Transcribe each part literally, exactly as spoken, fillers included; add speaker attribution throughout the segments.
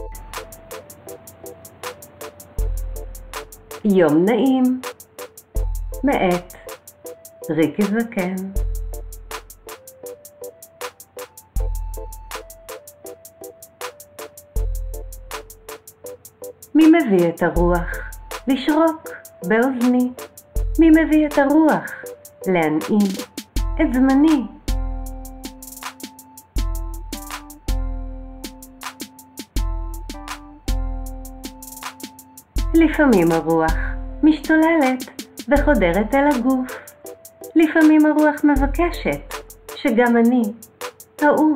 Speaker 1: יום נעים, מאת ריקי זקן. מי מביא את הרוח לשרוק באוזני? מי מביא את הרוח להנעים את זמני? לפעמים הרוח משתוללת וחודרת אל הגוף. לפעמים הרוח מבקשת שגם אני אעוף.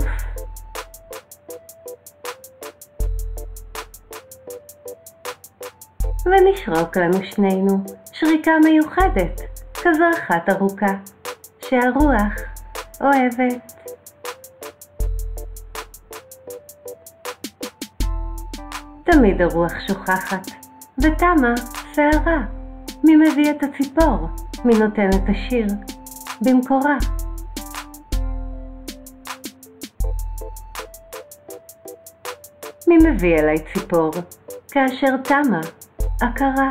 Speaker 1: ונשרוק לנו שנינו שריקה מיוחדת, כזו אחת ארוכה שהרוח אוהבת. תמיד הרוח שוכחת ותמה שערה. מי מביא את הציפור? מי נותן את השיר במקורה? מי מביא אליי ציפור כאשר תמה הכרה?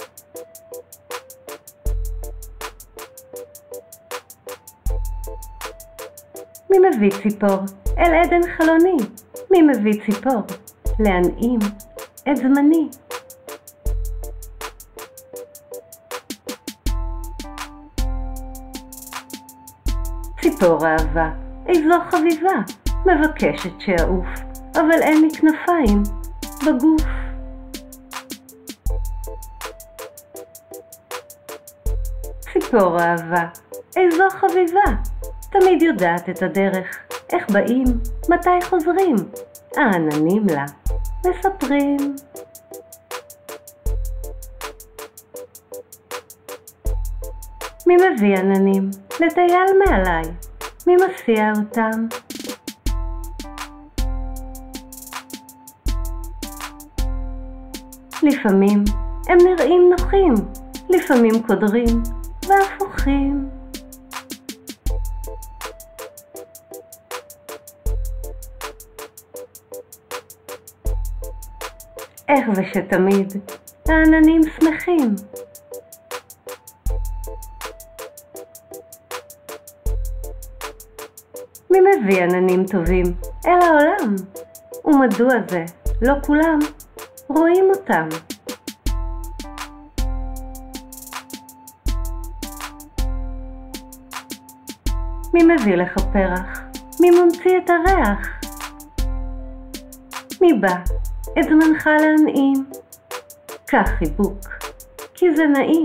Speaker 1: מי מביא ציפור אל עדן חלוני? מי מביא ציפור להנעים את זמני? ציפור אהבה, איזו חביבה, מבקשת שאעוף, אבל אין לי כנפיים בגוף. ציפור אהבה, איזו חביבה, תמיד יודעת את הדרך, איך באים, מתי חוזרים, העננים לה מספרים. מי מביא עננים לטייל מעליי? מי מסיע אותם? לפעמים הם נראים נוחים, לפעמים קודרים והפוכים. איך זה שתמיד העננים שמחים? מי מביא עננים טובים אל העולם? ומדוע זה לא כולם רואים אותם? מי מביא לך פרח? מי ממציא את הריח? מי בא את זמנך להנעים? קח חיבוק, כי זה נעים.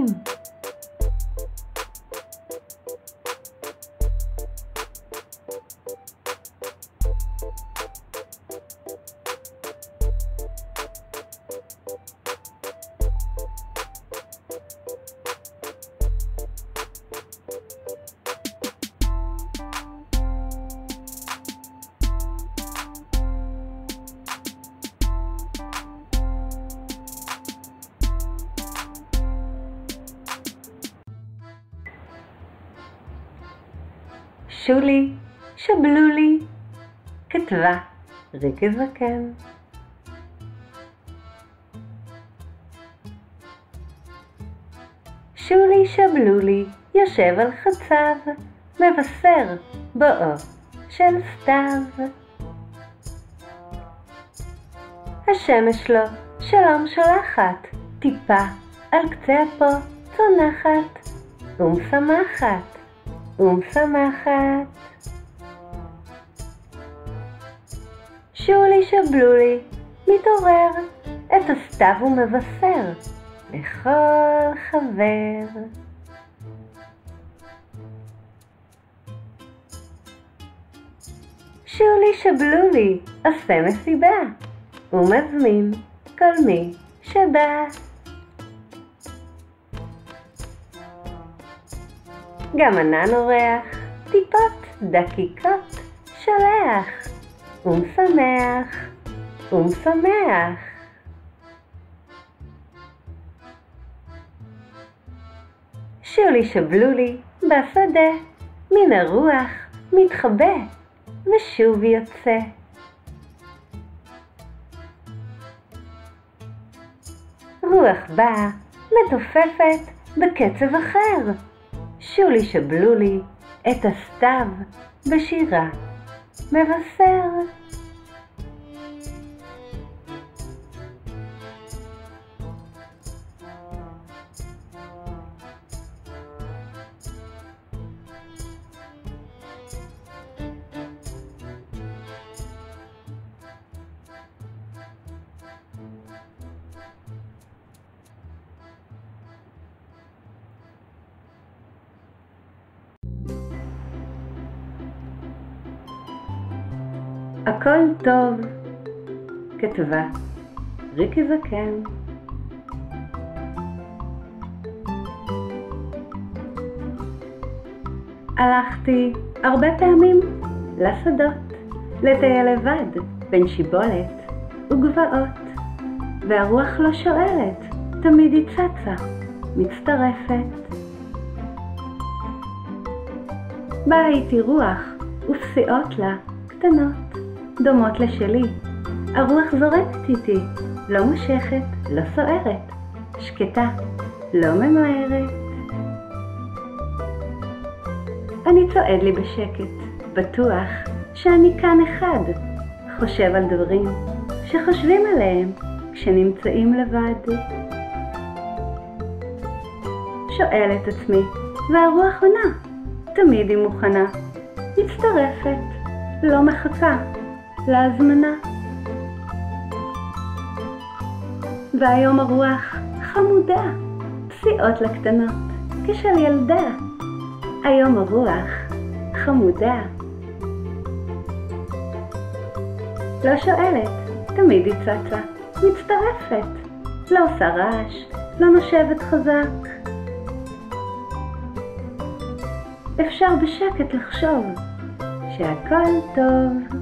Speaker 1: שולי, שבלולי, כתבה ריקי זקן. שולי שבלולי יושב על חצב, מבשר בואו של סתיו. השמש לו שלום שולחת, טיפה על קצה אפו צונחת, ומשמחת ומשמחת. שולי שבלולי מתעורר, את הסתיו הוא מבשר לכל חבר. שולי שבלולי עושה מסיבה, ומזמין כל מי שבא. גם ענן אורח, טיפות דקיקות שולח, ומשמח ומשמח. שולי שבלולי בשדה, מן הרוח מתחבא ושוב יוצא. רוח באה, מתופפת בקצב אחר. שולי שבלולי את הסתיו בשירה מבשר. הכל טוב, כתבה ריקי זקן. הלכתי הרבה פעמים לשדות, לטייל לבד בין שיבולת וגבעות, והרוח לא שואלת, תמיד היא צצה, מצטרפת. באה איתי רוח ופסיעות לה קטנות, דומות לשלי. הרוח זורקת איתי, לא מושכת, לא סוערת, שקטה, לא ממהרת. אני צועד לי בשקט, בטוח שאני כאן אחד, חושב על דברים שחושבים עליהם כשנמצאים לבד. שואל את עצמי, והרוח עונה, תמיד היא מוכנה, מצטרפת, לא מחכה להזמנה. והיום הרוח חמודה, פסיעות לקטנות, כשל ילדה. היום הרוח חמודה, לא שואלת, תמיד היא צצה, מצטרפת, לא עושה רעש, לא נושבת חזק. אפשר בשקט לחשוב שהכל טוב.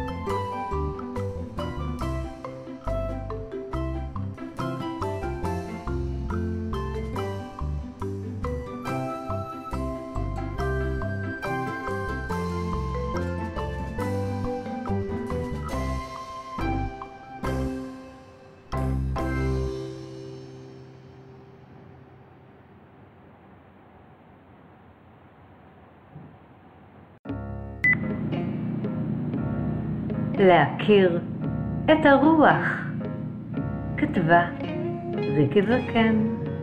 Speaker 1: להכיר את הרוח, כתבה ריקי זקן.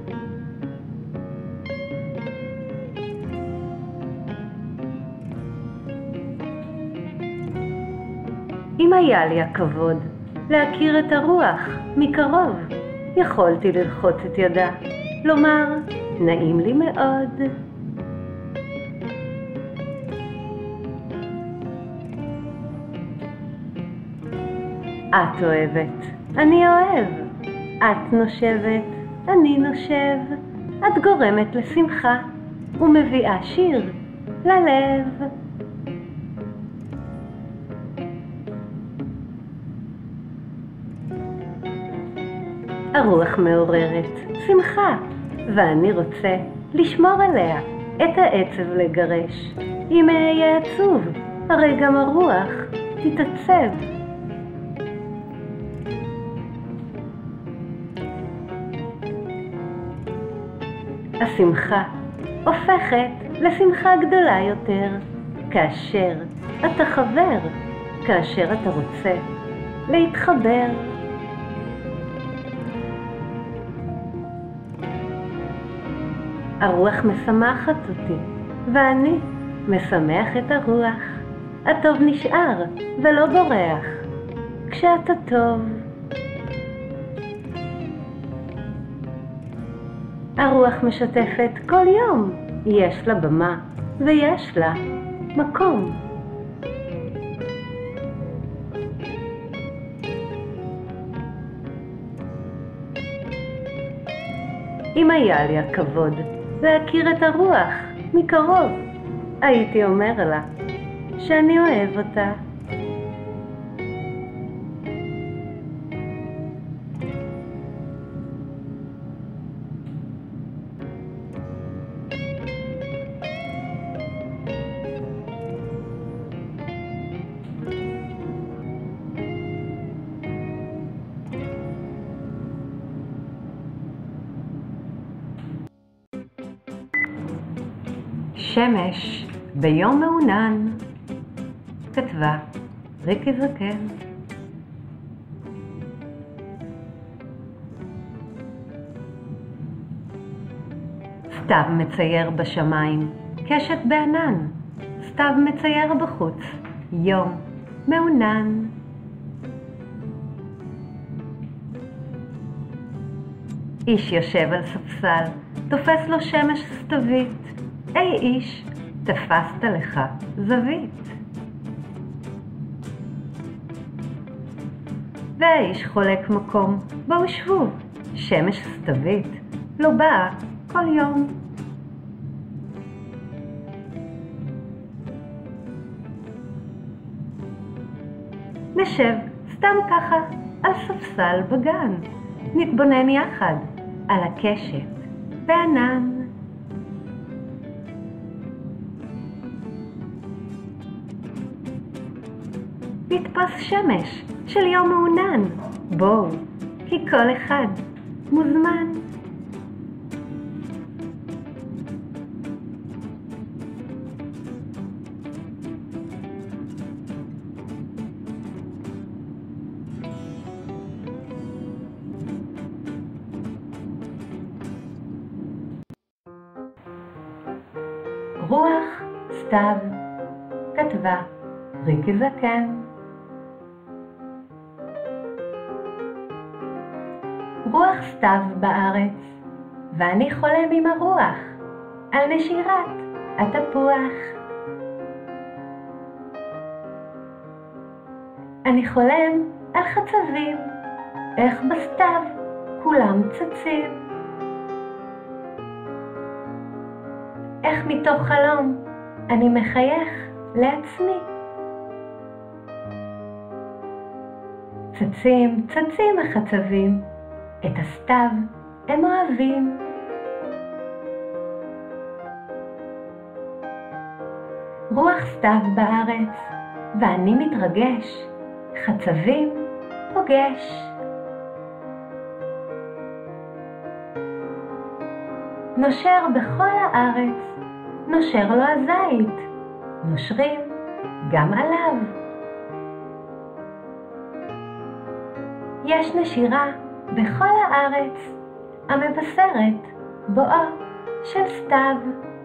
Speaker 1: אם היה לי הכבוד להכיר את הרוח מקרוב, יכולתי ללחוץ את ידה, לומר, נעים לי מאוד. את אוהבת, אני אוהב. את נושבת, אני נושב. את גורמת לשמחה ומביאה שיר ללב. הרוח מעוררת שמחה, ואני רוצה לשמור עליה, את העצב לגרש. אם אהיה עצוב, הרי גם הרוח תתעצב. השמחה הופכת לשמחה גדולה יותר, כאשר אתה חבר, כאשר אתה רוצה להתחבר. הרוח משמחת אותי, ואני משמח את הרוח. הטוב נשאר ולא בורח, כשאתה טוב. הרוח משתפת כל יום, יש לה במה ויש לה מקום. אם היה לי הכבוד להכיר את הרוח מקרוב, הייתי אומר לה שאני אוהב אותה. השמש ביום מעונן. כתבה ריקי זקן. סתיו מצייר בשמיים קשת בענן, סתיו מצייר בחוץ יום מעונן. איש יושב על ספסל, תופס לו שמש סתווית. היי איש, תפסת לך זווית. והאיש חולק מקום, בואו שבו, שמש סתווית לא באה כל יום. נשב סתם ככה על ספסל בגן, נתבונן יחד על הקשת בענן. נתפוס שמש של יום מעונן, בואו, כי כל אחד מוזמן. רוח סתיו. כתבה ריקי זקן. רוח סתיו בארץ, ואני חולם עם הרוח על נשירת התפוח. אני חולם על חצבים, איך בסתיו כולם צצים. איך מתוך חלום אני מחייך לעצמי. צצים, צצים החצבים, את הסתיו הם אוהבים. רוח סתיו בארץ, ואני מתרגש, חצבים פוגש. נושר בכל הארץ, נושר לו הזית, נושרים גם עליו. יש נשירה בכל הארץ, המבשרת בואו של סתיו.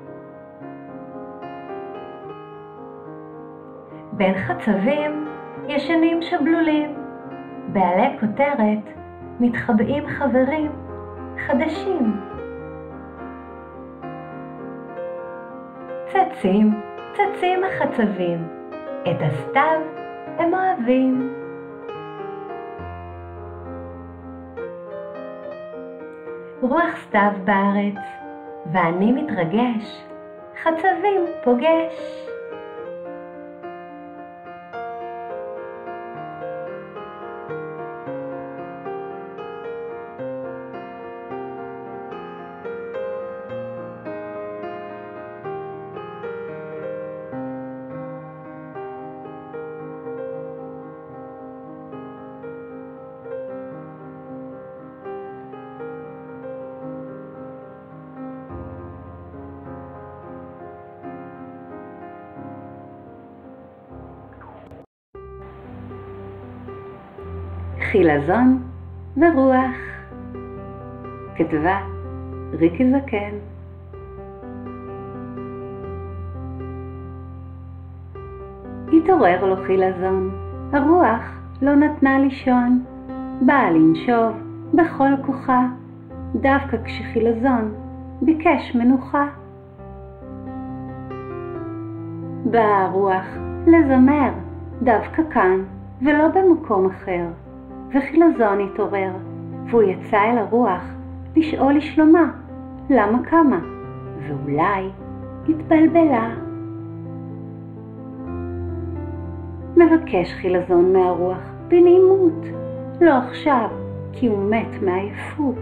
Speaker 1: בין חצבים ישנים שבלולים, בעלי כותרת מתחבאים חברים חדשים. צצים, צצים החצבים, את הסתיו הם אוהבים. רוח סתיו בארץ, ואני מתרגש, חצבים פוגש. חילזון ורוח. כתבה ריקי זקן. התעורר לו חילזון, הרוח לא נתנה לישון, באה לנשוב בכל כוחה, דווקא כשחילזון ביקש מנוחה. באה הרוח לזמר, דווקא כאן ולא במקום אחר. וחילזון התעורר, והוא יצא אל הרוח לשאול לשלומה, למה קמה, ואולי התבלבלה. מבקש חילזון מהרוח בנעימות, לא עכשיו, כי הוא מת מעייפות.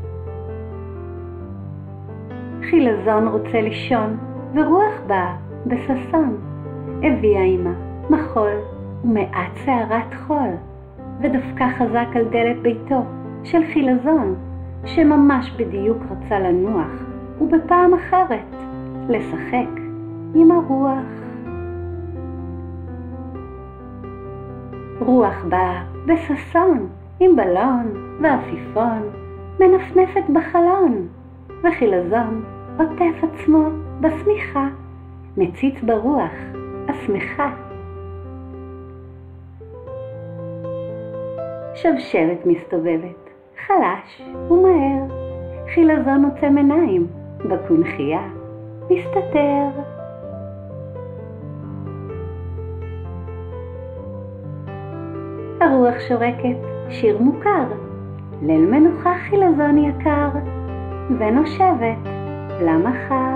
Speaker 1: חילזון רוצה לישון, ורוח באה בששון, הביאה עמה מחול ומעט שערת חול, ודפקה חזק על דלת ביתו של חילזון, שממש בדיוק רצה לנוח, ובפעם אחרת לשחק עם הרוח. רוח באה בששון, עם בלון ועפיפון, מנפנפת בחלון, וחילזון עוטף עצמו בשמיכה, מציץ ברוח השמחה. שבשבת מסתובבת, חלש ומהר, חילזון עוצם עיניים, בקונחייה מסתתר. הרוח שורקת שיר מוכר, ליל מנוחה חילזון יקר, ונושבת למחר.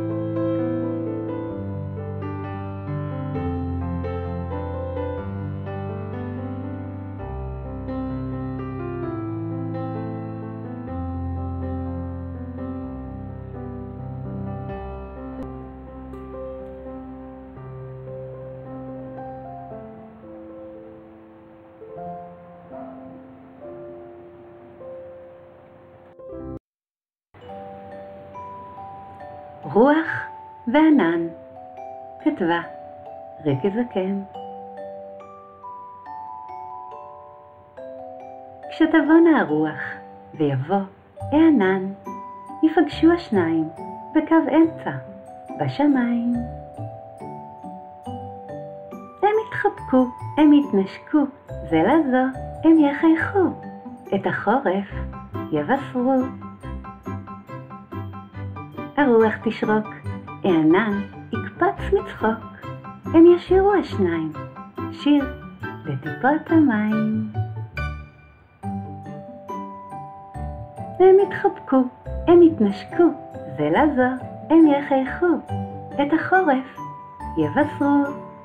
Speaker 1: רוח וענן, כתבה ריקי זקן. כשתבואנה הרוח ויבוא הענן, יפגשו השניים בקו אמצע בשמיים. הם יתחבקו, הם יתנשקו, זה לזו הם יחייכו, את החורף יבשרו. הרוח תשרוק, הענן יקפץ מצחוק, הם ישירו השניים, שיר לטיפות המים. הם יתחבקו, הם יתנשקו, זה לזו הם יחייכו, את החורף יבשרו.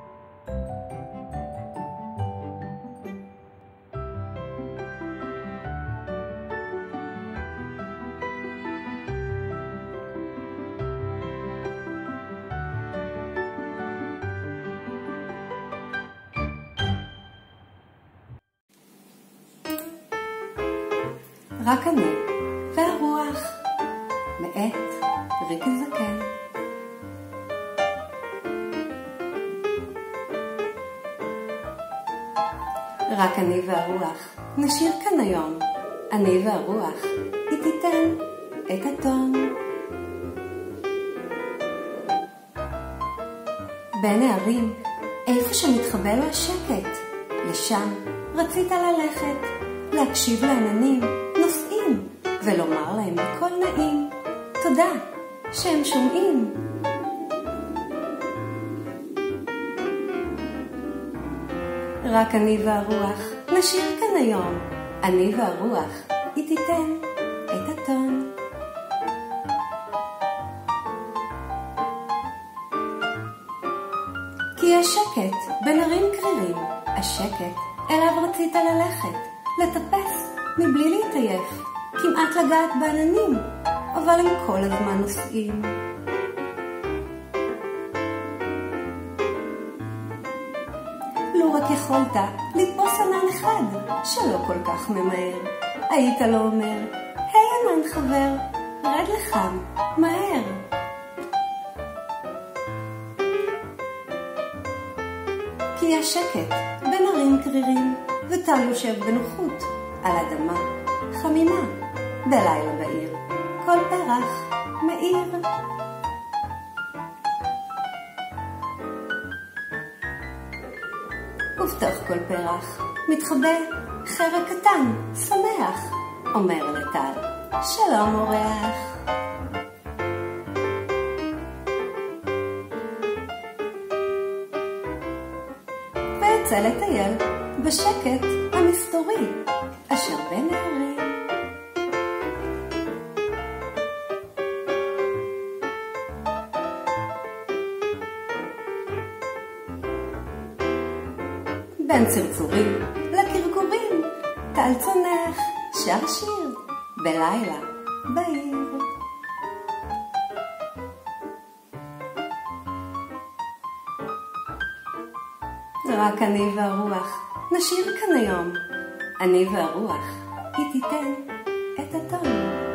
Speaker 2: רק אני והרוח, מאת ריקי זקן. רק אני והרוח נשיר כאן היום, אני והרוח היא תיתן את הטון. בין הערים, איפה שמתחבא לו השקט, לשם רצית ללכת, להקשיב לעננים נוסעים, ולומר להם בקול נעים, תודה שהם שומעים. רק אני והרוח נשיר כאן היום, אני והרוח היא תיתן את הטון. כי השקט בין ערים קרירים, השקט אליו רצית ללכת, לטפס מבלי להתעייף, כמעט לגעת בעננים, אבל הם כל הזמן נוסעים. לו רק יכולת לתפוס ענן אחד שלא כל כך ממהר, היית לא אומר, היי ענן חבר, רד לכאן, מהר. כי השקט בין ערים קרירים, ואתה יושב בנוחות על אדמה חמימה, בלילה בעיר כל פרח מאיר. ובתוך כל פרח מתחבא חרק קטן, שמח, אומר לטל, שלום אורח. ויצא לטייל בשקט המסתורי, אשר בין הערים. בין צרצורים לקרקורים, טל צונח, שר שיר, בלילה, בעיר. רק אני והרוח נשיר כאן היום, אני והרוח היא תיתן את הטון.